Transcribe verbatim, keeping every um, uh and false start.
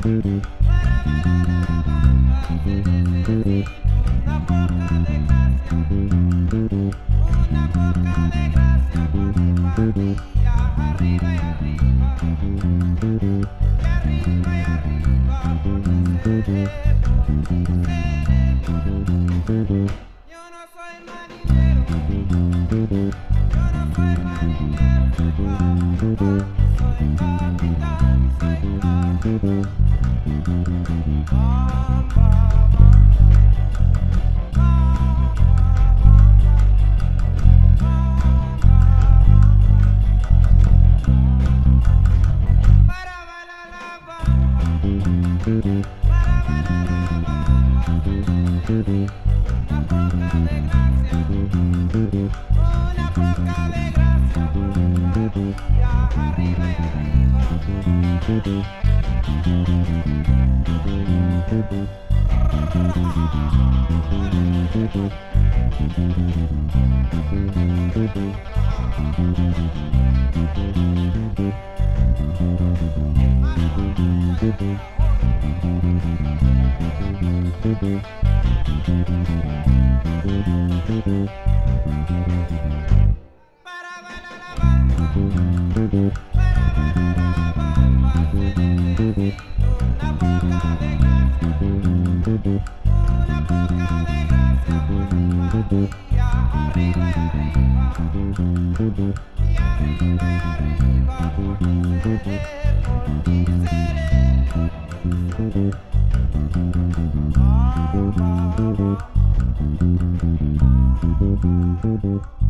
Para bailar la bamba se necesita una poca de gracia, una poca de gracia con simpatía, arriba y arriba, y arriba y arriba, pónganse, pónganse. Yo no soy marinero, yo no soy marinero, soy capitán, soy capitán. Bamba, para bailar la bamba, para bailar la bamba se necesita una poca de gracia, una poca de gracia con simpatía, arriba y arriba. Para bailar la bamba, para bailar la bamba se necesita una poca de gracia, una poca de gracia con simpatía, arriba y arriba, y arriba y arriba, pónganse, pónganse. Bamba.